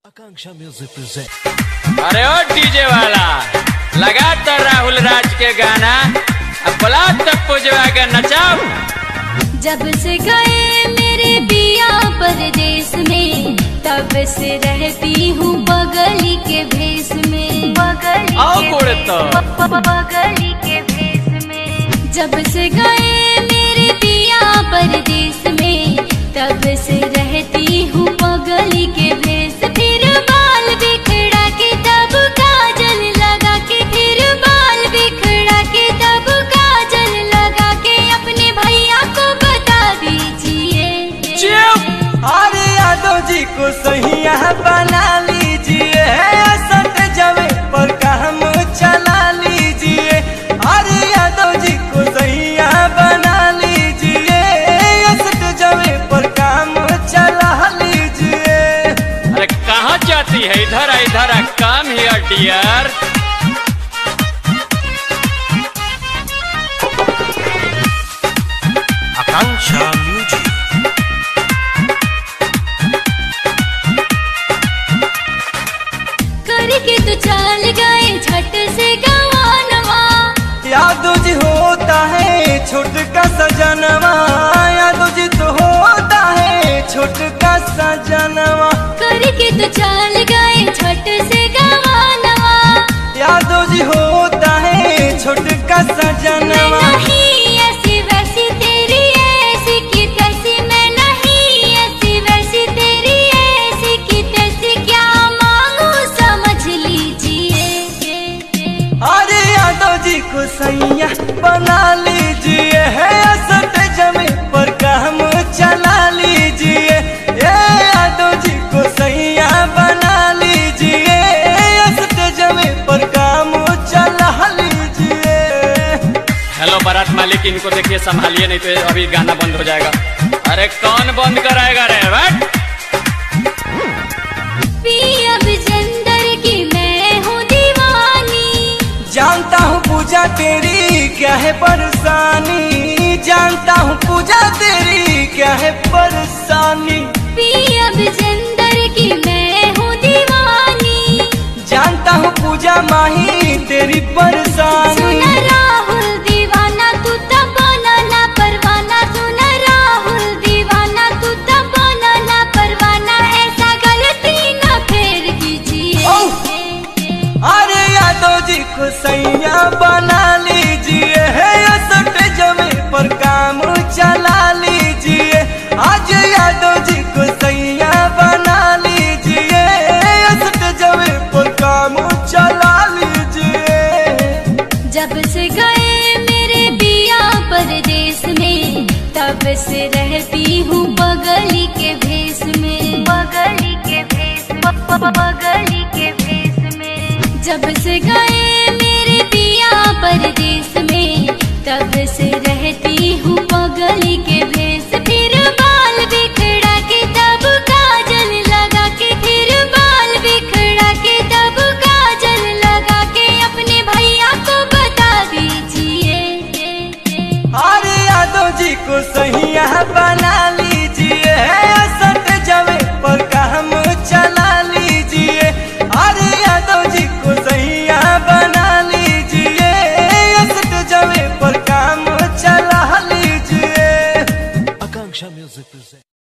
आकांक्षा music present. अरे ओ DJ वाला लगा तो राहुल राज के गाना, अब बोला तब पूजवा के नचाओ। जब से गए मेरे पिया परदेश में, तब से रहती हूँ बगली के भेष में। बगली के भेष में। जब से गए मेरे पिया परदेश में, तब से रहती हूँ बगली के भेष। फिर बाल बिखरा के तब काजल लगा के, फिर बाल बिखरा के तब काजल लगा के, अपने भैया को बता दीजिए। अरे यादव जी को सहिया बना लीजिए, सट जमे पर काम चला लीजिए। अरे यादव जी को सहिया बना लीजिए, सट जमे पर काम चला लीजिए। अरे कहाँ जाती है, इधर इधर काम हियर डियर। आकांक्षा म्यूजिक। करके तो चाल गए झट से गवानवा, यादव जी होता है छोटका सजनवा। यादव जी तो होता है छोटका सजनवा। करके तो चाल गए झट से गवानवा। यादव जी होता है छोटका सजनवा। मैं नहीं ऐसी वैसी तेरी ऐसी की तैसी, मैं नहीं ऐसी वैसी तेरी ऐसी की तैसी, क्या मांगू समझ लीजिए। अरे यादव जी को सैया बना लीजिए, सट जमे पर काम चला लीजिए। यादव जी को सैया बना लीजिए, सट जमे पर काम चला लीजिए। हेलो बारात मालिक, इनको देखिए संभालिए, नहीं तो अभी गाना बंद हो जाएगा। अरे कौन बंद कराएगा रे बट? पिया विजेंदर की मैं हूँ दीवानी, जानता हूँ पूजा तेरी क्या है परेशानी। जानता हूँ पूजा तेरी क्या है परेशानी। पिया विजेंदर की मैं हूँ दीवानी, जानता हूँ पूजा माही तेरी परेशानी। सुन राहुल दीवाना तू तब ना परवाना, सुन राहुल दीवाना तू तब ना परवाना, ऐसा गलती न फिर कीजिए। अरे यादव जी को सैया बना लीजिए, सट जमे पर काम चला लीजिए। आज यादव जी को सैया बना लीजिए, सट जमे पर काम चला लीजिए। जब से गए मेरे पिया परदेश में, तब से रहती हूँ बगली के भेष में। बगली के भेष बगली के भेष में। जब से गए मेरे पिया परदेश में, तब से रहती हूँ बगली के भेष। फिर बाल बिखरा के तब काजल लगा के, फिर बाल बिखरा के तब काजल लगा के, अपने भैया को बता दीजिए। अरे यादव जी को सहिया बना लीजिए, सट जमे पर काम चला लीजिए। अरे यादव जी को सहिया बना लीजिए, सट जमे पर काम चला लीजिए। Akanksha music present.